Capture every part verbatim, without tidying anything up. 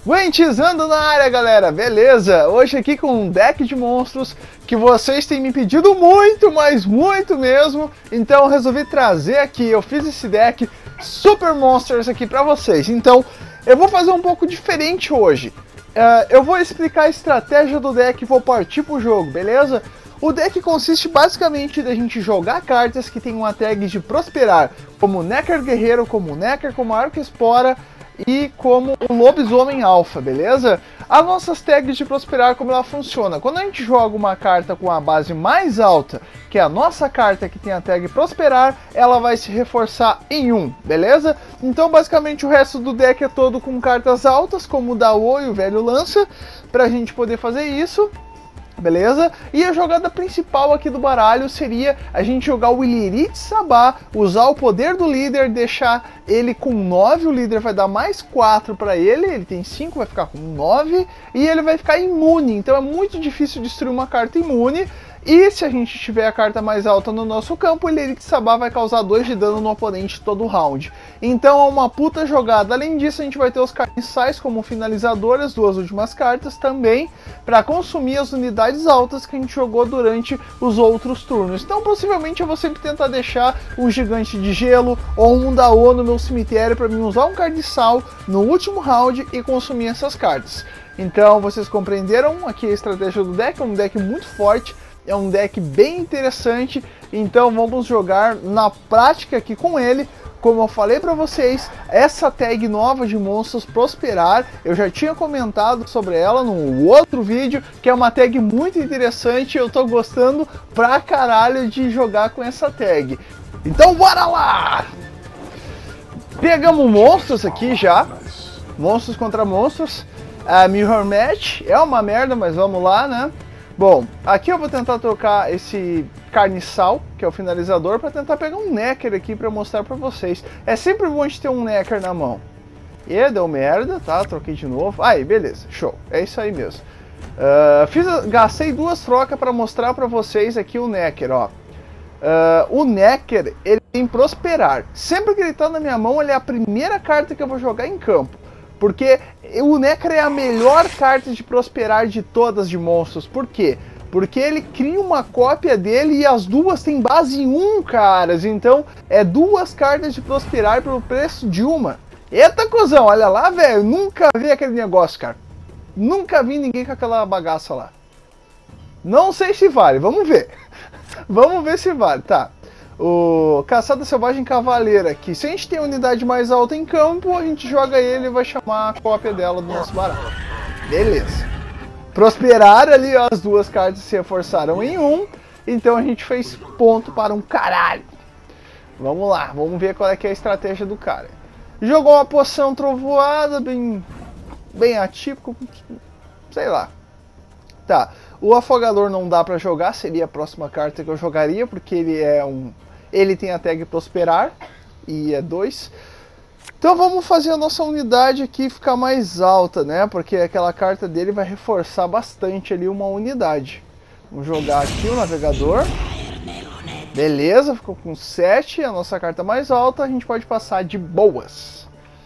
Guentizando na área, galera, beleza? Hoje aqui com um deck de monstros que vocês têm me pedido muito, mas muito mesmo. Então eu resolvi trazer aqui, eu fiz esse deck Super Monsters aqui pra vocês. Então eu vou fazer um pouco diferente hoje. uh, Eu vou explicar a estratégia do deck e vou partir pro jogo, beleza? O deck consiste basicamente da gente jogar cartas que tem uma tag de prosperar, como Necker Guerreiro, como Necker, como Arco Espora e como o Lobisomem Alpha, beleza? As nossas tags de prosperar, como ela funciona? Quando a gente joga uma carta com a base mais alta, que é a nossa carta que tem a tag prosperar, ela vai se reforçar em um, beleza? Então basicamente o resto do deck é todo com cartas altas, como o Dawo e o Velho Lança, pra gente poder fazer isso. Beleza? E a jogada principal aqui do baralho seria a gente jogar o Illirit Sabá, usar o poder do líder, deixar ele com nove, o líder vai dar mais quatro para ele, ele tem cinco, vai ficar com nove, e ele vai ficar imune, então é muito difícil destruir uma carta imune. E se a gente tiver a carta mais alta no nosso campo, o Illirit Sabá vai causar dois de dano no oponente todo round. Então é uma puta jogada. Além disso, a gente vai ter os carniçais como finalizador, as duas últimas cartas também, para consumir as unidades altas que a gente jogou durante os outros turnos. Então possivelmente eu vou sempre tentar deixar um gigante de gelo ou um Dawo no meu cemitério para mim usar um carniçal no último round e consumir essas cartas. Então vocês compreenderam aqui a estratégia do deck, é um deck muito forte. É um deck bem interessante, então vamos jogar na prática aqui com ele. Como eu falei para vocês, essa tag nova de monstros prosperar, eu já tinha comentado sobre ela no outro vídeo, que é uma tag muito interessante, eu tô gostando pra caralho de jogar com essa tag. Então bora lá! Pegamos monstros aqui já, monstros contra monstros, a Mirror Match é uma merda, mas vamos lá, né? Bom, aqui eu vou tentar trocar esse carniçal, que é o finalizador, para tentar pegar um Necker aqui para mostrar para vocês. É sempre bom a gente ter um Necker na mão. E deu merda, tá? Troquei de novo. Aí, beleza, show. É isso aí mesmo. Uh, fiz, gastei duas trocas para mostrar para vocês aqui o Necker, ó. Uh, o Necker, ele tem prosperar. Sempre que ele tá na minha mão, ele é a primeira carta que eu vou jogar em campo. Porque o Necker é a melhor carta de prosperar de todas de monstros. Por quê? Porque ele cria uma cópia dele e as duas têm base em um, caras. Então é duas cartas de prosperar pelo preço de uma. Eita, cuzão, olha lá, velho. Nunca vi aquele negócio, cara. Nunca vi ninguém com aquela bagaça lá. Não sei se vale, vamos ver. Vamos ver se vale, tá. O Caçada Selvagem Cavaleira aqui. Se a gente tem a unidade mais alta em campo, a gente joga ele e vai chamar a cópia dela do nosso baralho. Beleza. Prosperar ali, ó, as duas cartas se reforçaram em um. Então a gente fez ponto para um caralho. Vamos lá, vamos ver qual é que é a estratégia do cara. Jogou uma poção trovoada, bem, bem atípico. Sei lá. Tá. O Afogador não dá pra jogar, seria a próxima carta que eu jogaria, porque ele é um... Ele tem a tag prosperar, e é dois. Então vamos fazer a nossa unidade aqui ficar mais alta, né? Porque aquela carta dele vai reforçar bastante ali uma unidade. Vamos jogar aqui o navegador. Beleza, ficou com sete, a nossa carta mais alta, a gente pode passar de boas.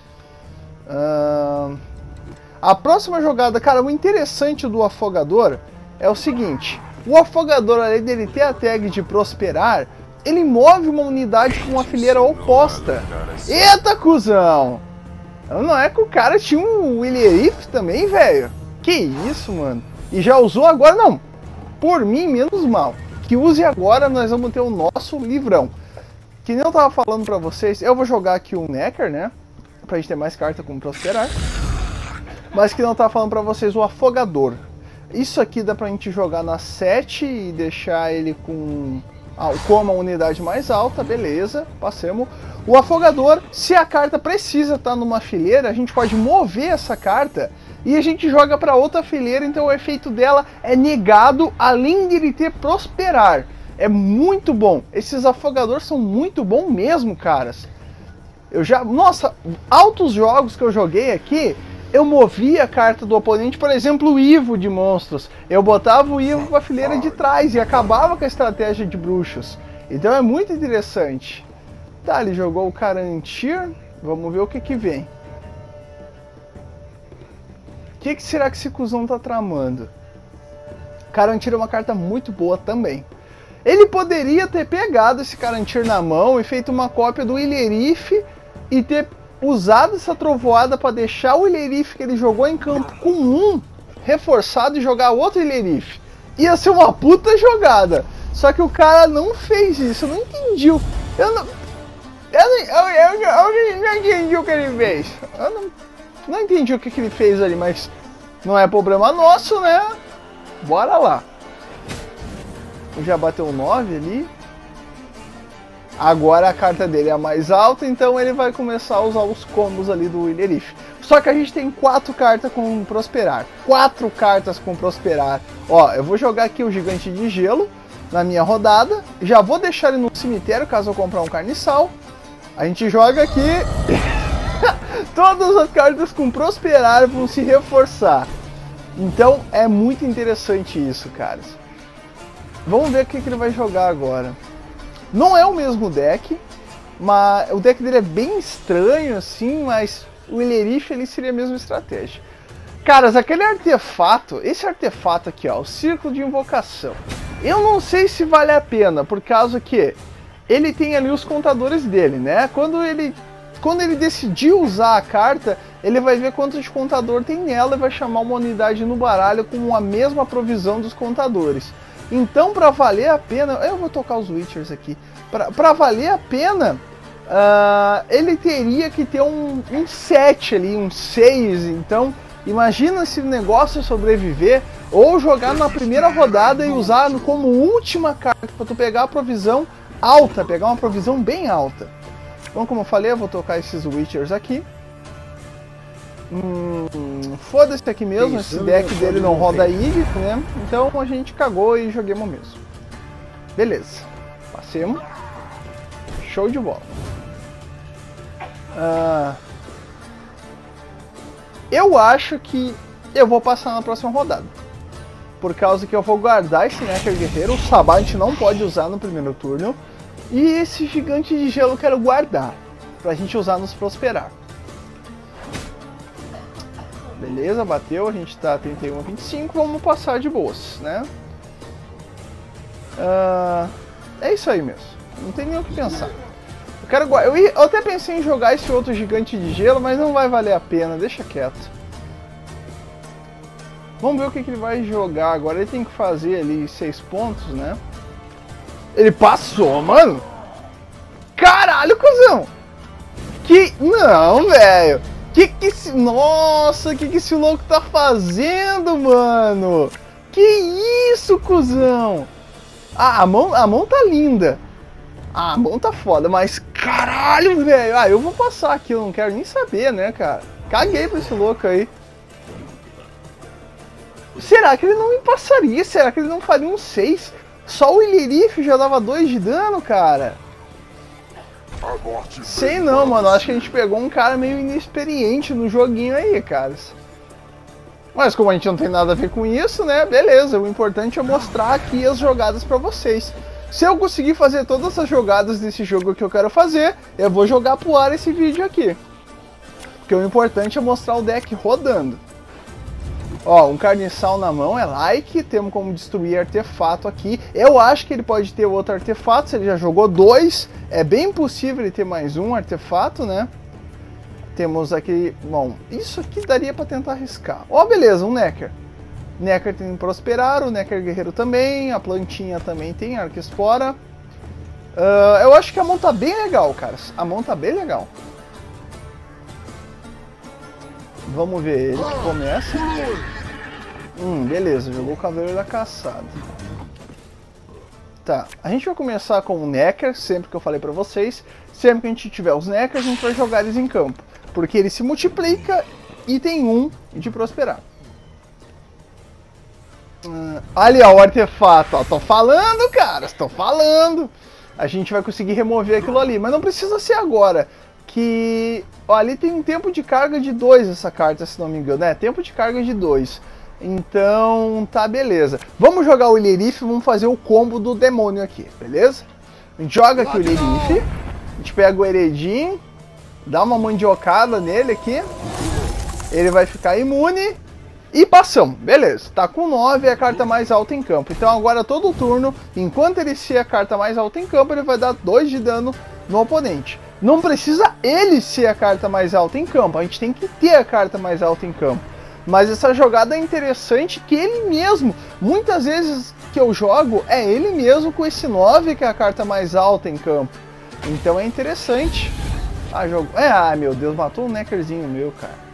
Uh... A próxima jogada, cara, o interessante do Afogador é o seguinte. O Afogador, além dele ter a tag de prosperar, ele move uma unidade com uma fileira oposta. Eita, cuzão! Não é que o cara tinha um Illirit também, velho? Que isso, mano? E já usou agora? Não. Por mim, menos mal. Que use agora, nós vamos ter o nosso livrão. Que nem eu tava falando pra vocês, eu vou jogar aqui um Necker, né? Pra gente ter mais carta com prosperar. Mas que não eu tava falando pra vocês, o Afogador. Isso aqui dá pra gente jogar na sete e deixar ele com... Ah, como a unidade mais alta, beleza, passemos. O Afogador, se a carta precisa estar numa fileira, a gente pode mover essa carta e a gente joga para outra fileira, então o efeito dela é negado, além de ele ter prosperar. É muito bom, esses Afogadores são muito bons mesmo, caras. Eu já, nossa, altos jogos que eu joguei aqui, eu movia a carta do oponente, por exemplo, o Ivo de monstros. Eu botava o Ivo para a fileira de trás e acabava com a estratégia de bruxos. Então é muito interessante. Tá, ele jogou o Carantir. Vamos ver o que que vem. que, que será que esse cuzão tá tramando? Carantir é uma carta muito boa também. Ele poderia ter pegado esse Carantir na mão e feito uma cópia do Ilherif e ter usado essa trovoada para deixar o Ilherif que ele jogou em campo com um reforçado e jogar outro Ilherif. Ia ser uma puta jogada. Só que o cara não fez isso. Eu não entendi. Eu não, eu não, eu, eu, eu não entendi o que ele fez. Eu não, não entendi o que, que ele fez ali, mas não é problema nosso, né? Bora lá. Já bateu nove ali. Agora a carta dele é a mais alta, então ele vai começar a usar os combos ali do Ilherif. Só que a gente tem quatro cartas com Prosperar. Quatro cartas com Prosperar. Ó, eu vou jogar aqui o Gigante de Gelo na minha rodada. Já vou deixar ele no cemitério caso eu comprar um Carniçal. A gente joga aqui. Todas as cartas com Prosperar vão se reforçar. Então é muito interessante isso, caras. Vamos ver o que, que ele vai jogar agora. Não é o mesmo deck, mas o deck dele é bem estranho assim, mas o Ilherif ele seria a mesma estratégia. Caras, aquele artefato, esse artefato aqui, ó, o Círculo de Invocação. Eu não sei se vale a pena, por causa que ele tem ali os contadores dele, né? Quando ele, quando ele decidir usar a carta, ele vai ver quanto de contador tem nela e vai chamar uma unidade no baralho com a mesma provisão dos contadores. Então, para valer a pena, eu vou tocar os Witchers aqui. Para valer a pena, uh, ele teria que ter um, um sete ali, um seis. Então, imagina se o negócio sobreviver ou jogar na primeira rodada e usar como última carta para tu pegar a provisão alta, pegar uma provisão bem alta. Então, como eu falei, eu vou tocar esses Witchers aqui. Hum, foda-se aqui mesmo, esse deck dele não roda Ig, né? Então a gente cagou e joguemos mesmo. Beleza, passemos. Show de bola. Ah, eu acho que eu vou passar na próxima rodada. Por causa que eu vou guardar esse Necker Guerreiro. O Sabá a gente não pode usar no primeiro turno. E esse Gigante de Gelo eu quero guardar pra gente usar nos Prosperar. Beleza, bateu, a gente tá trinta e um a vinte e cinco, vamos passar de boas, né? Uh, é isso aí mesmo, não tem nem o que pensar. Eu, quero, eu, ia, eu até pensei em jogar esse outro Gigante de Gelo, mas não vai valer a pena, deixa quieto. Vamos ver o que, que ele vai jogar agora, ele tem que fazer ali seis pontos, né? Ele passou, mano! Caralho, cuzão! Que... Não, velho! Que que esse... Nossa, que que esse louco tá fazendo, mano? Que isso, cuzão? Ah, a mão, a mão tá linda. Ah, a mão tá foda, mas caralho, velho. Ah, eu vou passar aqui, eu não quero nem saber, né, cara? Caguei pra esse louco aí. Será que ele não me passaria? Será que ele não faria um seis? Só o Ilherif já dava dois de dano, cara. Sei não, mano. Acho que a gente pegou um cara meio inexperiente no joguinho aí, caras. Mas como a gente não tem nada a ver com isso, né? Beleza. O importante é mostrar aqui as jogadas pra vocês. Se eu conseguir fazer todas as jogadas desse jogo que eu quero fazer, eu vou jogar pro ar esse vídeo aqui. Porque o importante é mostrar o deck rodando. Ó, um Carniçal na mão é like, temos como destruir artefato aqui. Eu acho que ele pode ter outro artefato, se ele já jogou dois, é bem possível ele ter mais um artefato, né? Temos aqui, bom, isso aqui daria pra tentar arriscar. Ó, beleza, um Necker. Necker tem Prosperar, o Necker Guerreiro também, a plantinha também tem Arquespora. Uh, eu acho que a mão tá bem legal, cara. A mão tá bem legal. Vamos ver ele que começa. Hum, beleza, jogou o Cavaleiro da Caçada. Tá, a gente vai começar com o Necker, sempre que eu falei pra vocês. Sempre que a gente tiver os Neckers, a gente vai jogar eles em campo. Porque ele se multiplica e tem um de Prosperar. Hum, ali, ó, o artefato. Ó, tô falando, cara, tô falando. A gente vai conseguir remover aquilo ali, mas não precisa ser agora. Que ó, ali tem um tempo de carga de dois essa carta, se não me engano, né? Tempo de carga de dois. Então, tá, beleza. Vamos jogar o Ilherif, vamos fazer o combo do demônio aqui, beleza? A gente joga aqui o Ilherif, a gente pega o Eredin, dá uma mandiocada nele aqui, ele vai ficar imune, E passamos, beleza, tá com nove, é a carta mais alta em campo. Então agora todo turno, enquanto ele ser a carta mais alta em campo, ele vai dar dois de dano no oponente. Não precisa ele ser a carta mais alta em campo, a gente tem que ter a carta mais alta em campo. Mas essa jogada é interessante que ele mesmo, muitas vezes que eu jogo, é ele mesmo com esse nove que é a carta mais alta em campo. Então é interessante. Ah, jogo... é, ai meu Deus, matou um neckerzinho meu, cara.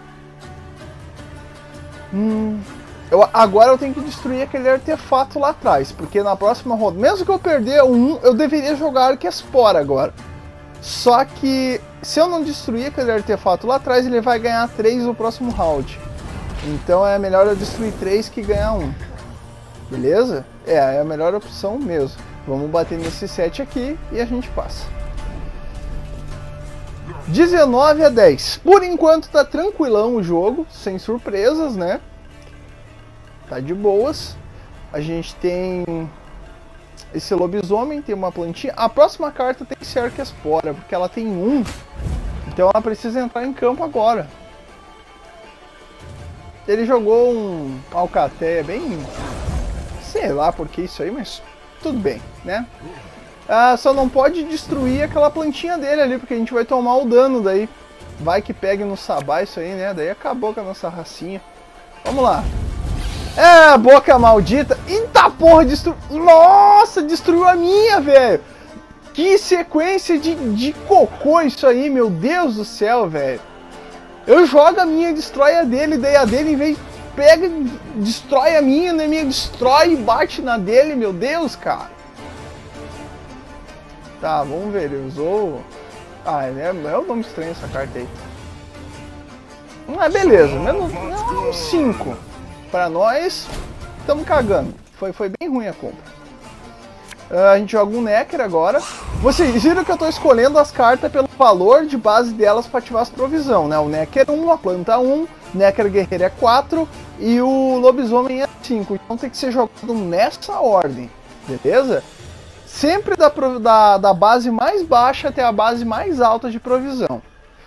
Hum, eu, agora eu tenho que destruir aquele artefato lá atrás, porque na próxima rodada, mesmo que eu perder um, eu deveria jogar Arquespora agora. Só que se eu não destruir aquele artefato lá atrás, ele vai ganhar três no próximo round. Então é melhor eu destruir três que ganhar um. Beleza? É, é a melhor opção mesmo. Vamos bater nesse sete aqui e a gente passa. dezenove a dez. Por enquanto tá tranquilão o jogo, sem surpresas, né? Tá de boas. A gente tem esse lobisomem, tem uma plantinha. A próxima carta tem que ser Arquespora, porque ela tem um. Então ela precisa entrar em campo agora. Ele jogou um Alcateia bem... sei lá por que isso aí, mas tudo bem, né? Ah, só não pode destruir aquela plantinha dele ali, porque a gente vai tomar o dano daí. Vai que pegue no sabá isso aí, né? Daí acabou com a nossa racinha. Vamos lá. É, boca maldita. Eita porra, destruiu... Nossa, destruiu a minha, velho. Que sequência de, de cocô isso aí, meu Deus do céu, velho. Eu jogo a minha, destrói a dele, daí a dele, em vez de pega, destrói a minha, né? Minha destrói e bate na dele, meu Deus, cara. Tá, vamos ver, ele usou... Ah, é, é um nome estranho essa carta aí. Ah, beleza, menos um cinco. Pra nós, estamos cagando. Foi, foi bem ruim a compra. Uh, a gente joga um Necker agora. Vocês viram que eu estou escolhendo as cartas pelo valor de base delas para ativar as provisão, né? O Necker um, a planta um, Necker guerreiro é quatro e o lobisomem é cinco. Então tem que ser jogado nessa ordem, beleza? Sempre da, da, da base mais baixa até a base mais alta de provisão.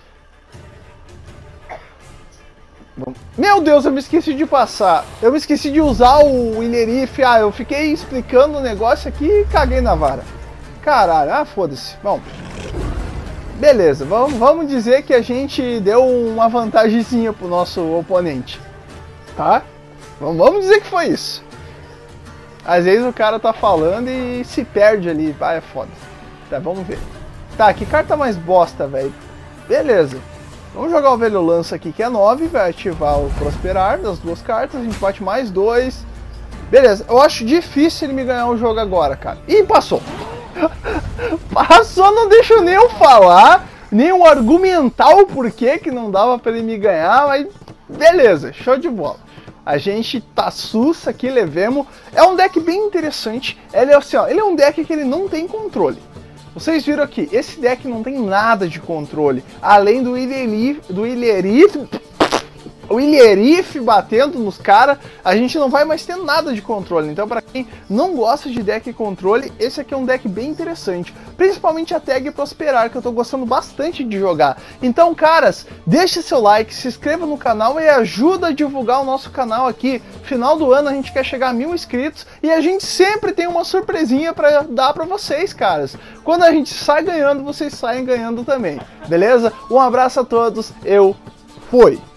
Meu Deus, eu me esqueci de passar. Eu me esqueci de usar o Ilherif. Ah, eu fiquei explicando o negócio aqui e caguei na vara. Caralho, ah, foda-se. Bom, beleza, vamos, vamos dizer que a gente deu uma vantagemzinha pro nosso oponente. Tá? Vamos dizer que foi isso. Às vezes o cara tá falando e se perde ali. Ah, é foda. Tá, vamos ver. Tá, que carta mais bosta, velho. Beleza. Vamos jogar o velho lança aqui, que é nove, vai ativar o Prosperar das duas cartas, a gente bate mais dois. Beleza, eu acho difícil ele me ganhar o jogo agora, cara. Ih, passou. Passou, não deixa nem eu falar, nem eu argumentar o porquê que não dava pra ele me ganhar, mas beleza, show de bola. A gente tá sussa aqui, levemos. É um deck bem interessante, ele é, assim, ó, ele é um deck que ele não tem controle. Vocês viram aqui, esse deck não tem nada de controle, além do Ilherif, do Ilherif, o Ilherif batendo nos caras, a gente não vai mais ter nada de controle. Então para quem não gosta de deck e controle, esse aqui é um deck bem interessante, principalmente a tag Prosperar, que eu tô gostando bastante de jogar. Então, caras, deixe seu like, se inscreva no canal e ajuda a divulgar o nosso canal aqui. Final do ano a gente quer chegar a mil inscritos e a gente sempre tem uma surpresinha para dar para vocês, caras. Quando a gente sai ganhando, vocês saem ganhando também, beleza? Um abraço a todos, eu fui!